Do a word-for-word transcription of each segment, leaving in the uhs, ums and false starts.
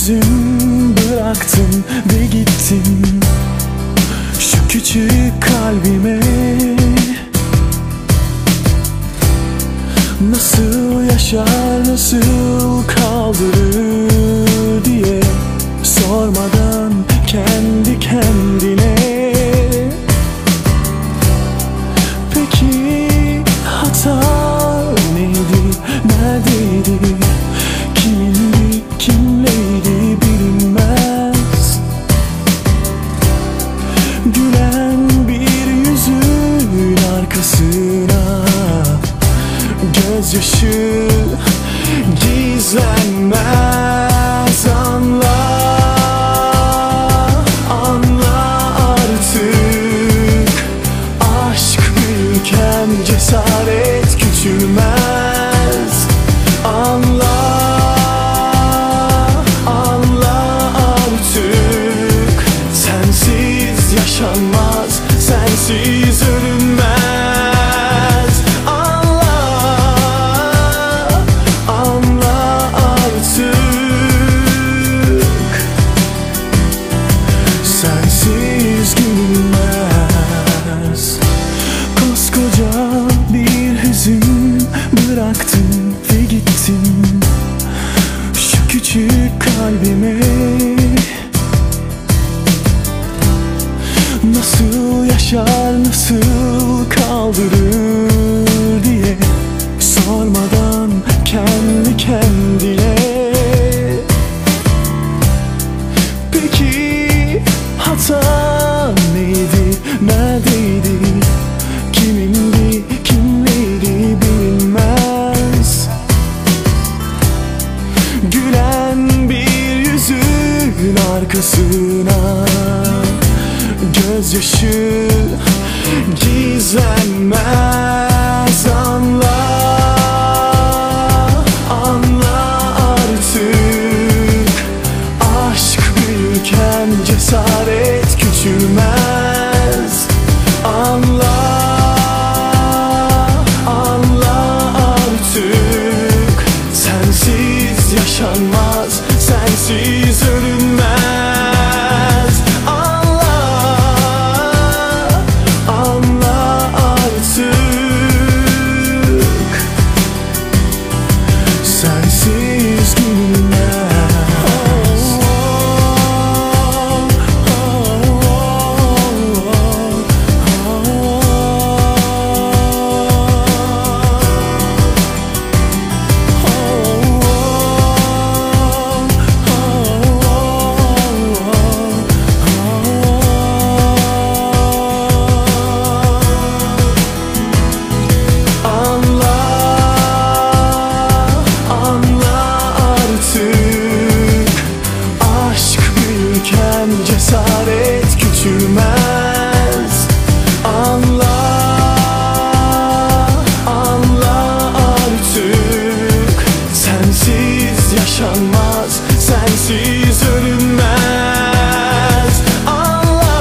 hüzün bıraktın ve gittin şu küçük kalbime. Nasıl yaşar, nasıl kaldırır diye sormadan kendi kendine. Peki hata neydi, neredeydi, kimindi, kimleydi bilinmez. Gülen bir yüzün arkasına gözyaşı gizlenmez. Anla, anla artık, aşk büyürken cesaret küçülmez. Anla, anla artık, sensiz yaşanmaz, sensiz ölünmez. Bıraktın ve gittin şu küçük kalbime. Nasıl yaşar, nasıl kaldırır diye sormadan kendi kendine. Peki hata neydi, neredeydi, kimindi, kimleydi bilinmez. Gülen bir yüzün arkasına gözyaşı gizlenmez. Anla, anla artık, aşk büyürken cesaret küçülmez. Anla, sensiz yaşanmaz, sensiz ölünmez. Anla, anla artık, sensiz gülmez. Cesaret küçülmez. Anla, anla artık, sensiz yaşanmaz, sensiz ölünmez. Anla,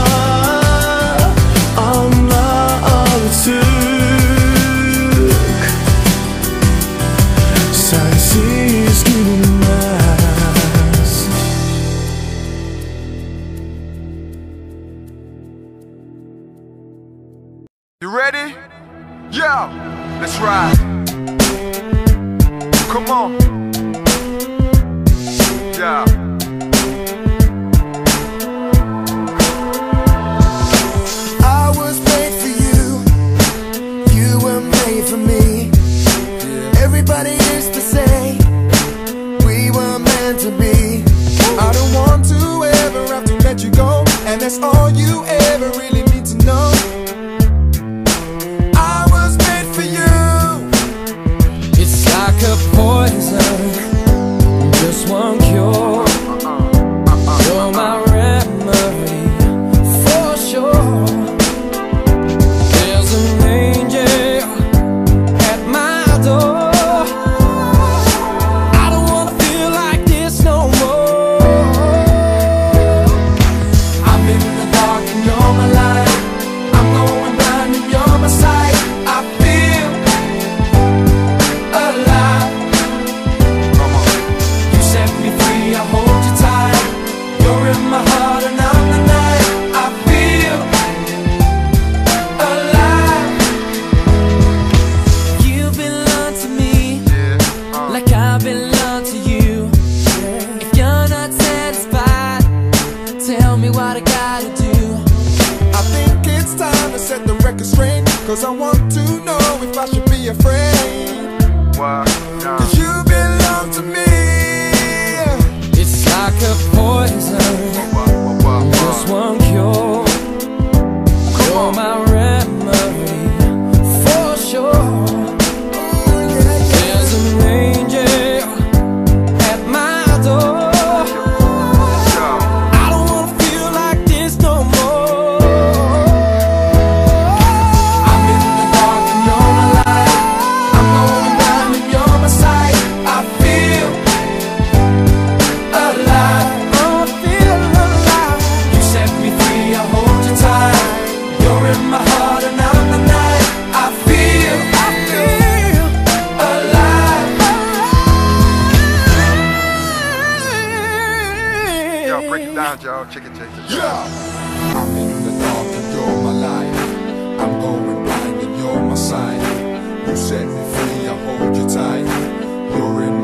anla artık, sensiz gülünmez. You ready? Yo, let's ride. Come on. Yeah. I was made for you, you were made for me. Everybody used to say we were meant to be. I don't want to ever have to let you go, and that's all you ever really need to know. Like a poison, just one cure. You're my remedy, for sure. There's an angel at my door. I don't wanna feel like this no more. I'm in the dark and Cause I want to know if I should be afraid. Why? Nah. Cause you belong to me. It's like a poison, Wah, wah, wah, wah. just one cure. You're my remedy, for sure. There's an angel at my door. I don't wanna feel like this no more. I'm in the dark and you're my light. I'm going blind and you're my sight. I feel alive. I feel alive. You set me free, I hold you tight. You're in my heart and I'm the night. I feel, I feel alive. Yo, break it down, y'all. Chicken chaser. Yeah. I'm in the dark and you're my light. I'm going blind and you're my sight. You set me free, I hold you tight. You're in